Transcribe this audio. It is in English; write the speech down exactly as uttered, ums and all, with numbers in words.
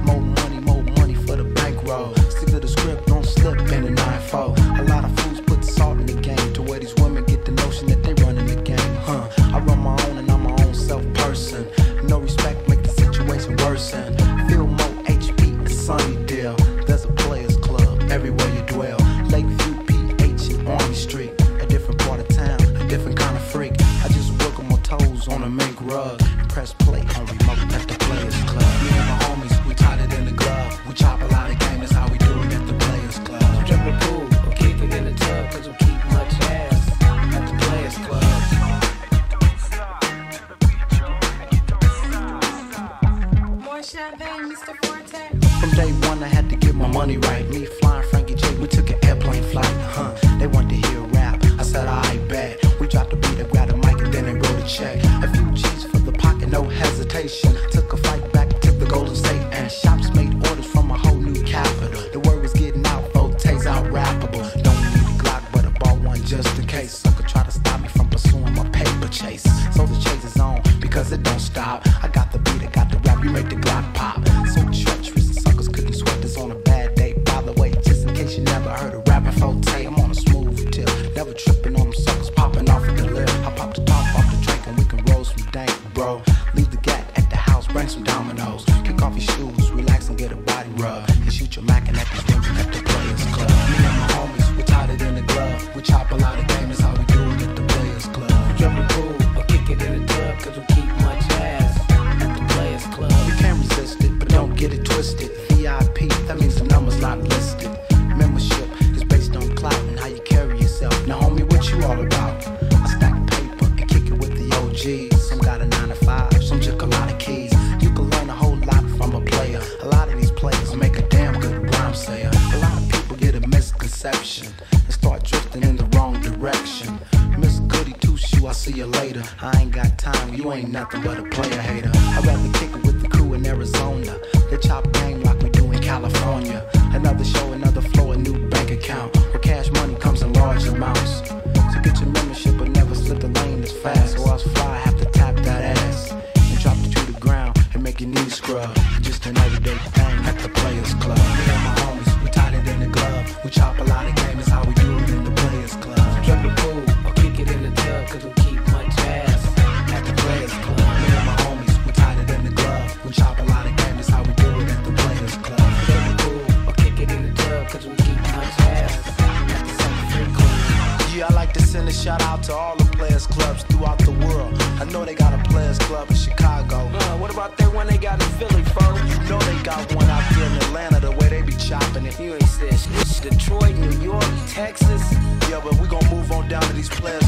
More money, more money for the bankroll. Stick to the script, don't slip in the nine four. A lot of fools put the salt in the game to where these women get the notion that they running the game. Huh? I run my own and I'm my own self person. No respect make the situation worsen. Feel more H P, a sunny deal. There's a players club everywhere you dwell. Lakeview, P H, and Army Street. A different part of town, a different kind of freak. I just work on my toes on a mink rug and press play on remote at the players club. Me and my homies, we tied it in the glove. We chop a lot of game, that's how we do it at the players club. Jump the pool or kick it in the tub, cause we keep much ass at the players club. More champagne, Mister Forte. From day one, I had to get my money right. Me flying Frankie J, we took an airplane flight. Huh? They want to hear rap. I said, I bet. We dropped the beat, I grabbed the mic, and then they wrote a check. A few G's for the pocket, no hesitation. Took a flight back to the Golden State, and shops made orders from a whole new capital. The word was getting out, Forte's out rappable. Don't need a Glock, but I bought one just in case. Sucker try to stop me from pursuing my paper chase. So the chase is on, because it don't stop. I got the beat, I got the rap, you make the Glock pop. So treacherous, the suckers couldn't sweat this on a bad day. By the way, just in case you never heard of rapping Forte, I'm on a smooth tip. Never tripping on them suckers, popping off at the lip. I pop the top off the drink and we can roll some dank, bro. Leave the gat at the house, bring some dominoes. Kick off your shoes, relax and get a body rub. And shoot your mackin' at these women at the players club. Me and my homies, we tied it in the glove. We chop a lot of game, that's how we do it at the players club. Jump the pool or kick it in the tub, cause we keep much ass at the players club. You can't resist it, but don't get it twisted. V I P, that means the number's not listed. Membership is based on clout and how you carry yourself. Now homie, what you all about? I stack paper and kick it with the O Gs. Some got a nine to five, some just a lot of keys. You can learn a whole lot from a player. A lot of these players make a damn good rhyme sayer. A lot of people get a misconception and start drifting in the wrong direction. Miss Goody Two Shoe, I'll see you later. I ain't got time, you ain't nothing but a player hater. I'd rather kick it with the crew in Arizona. They chop game like we do in California. Another show, another flow, a new bank account where cash money comes in large amounts. So get your membership but never slip the lane as fast, or else fly have to tap that ass and drop it to the ground and make your knees scrub. Just an everyday thing at the players club. Me and my homies, we tied it in the glove. We chop a lot of game, that's how we do it in the players club. Jump the pool or kick it in the tub, cause we keep much ass at the players club. Me and my homies, we tied it in the glove. We chop a lot of game, that's how we do it at the players club. Jump the pool or kick it in the tub, cause we keep much ass at the Sucker Free Club. Yeah, I like to send a shout out to all the players clubs throughout the world. I know they got a players club in Chicago. Uh, what about that one they got in Philly, folks? You know they got one out there in Atlanta, the way they be chopping it. You ain't said shit. Detroit, New York, Texas. Yeah, but we gon' move on down to these players